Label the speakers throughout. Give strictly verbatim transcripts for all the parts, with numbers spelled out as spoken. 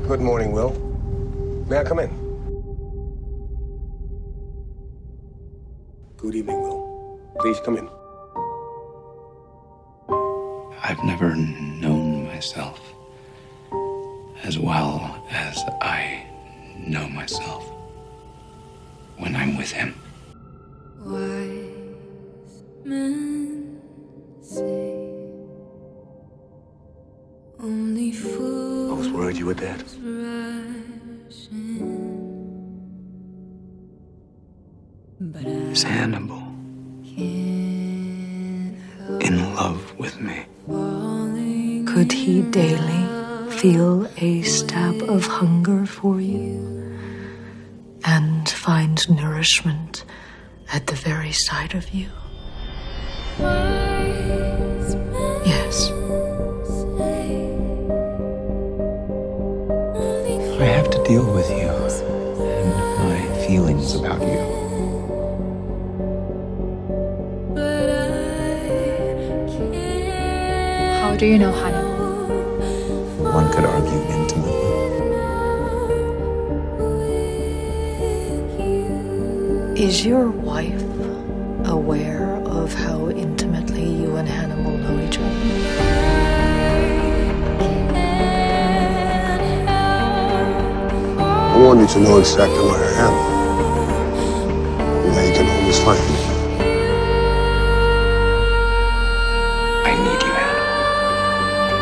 Speaker 1: Good morning, Will. May I come in? Good evening, Will. Please come in.
Speaker 2: I've never known myself as well as I know myself when I'm with him.
Speaker 3: Wise men say only fools.
Speaker 1: I was worried you were dead.
Speaker 3: Rush in, but I
Speaker 2: Is Hannibal
Speaker 3: can't help
Speaker 2: in love with me?
Speaker 3: falling.
Speaker 4: Could he daily feel a stab of hunger for you and find nourishment at the very sight of you?
Speaker 3: Wise men
Speaker 4: Yes.
Speaker 3: say only
Speaker 2: I have to deal with you and my feelings about you.
Speaker 3: but I can't.
Speaker 5: How do you know Hannibal?
Speaker 2: One could argue intimately.
Speaker 4: Is your wife aware of how intimately you and Hannibal know each other?
Speaker 1: I want you to know exactly where I am. And where you can always find me.
Speaker 2: I need you, Hannibal.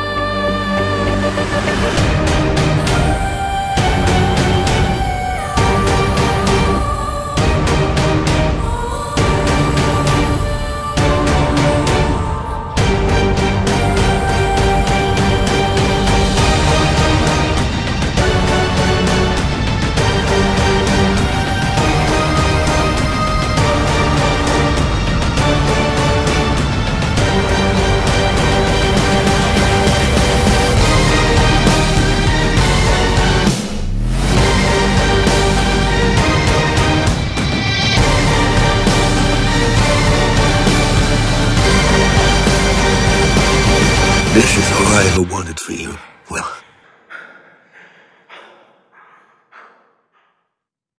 Speaker 1: This is all I ever wanted for you, Will.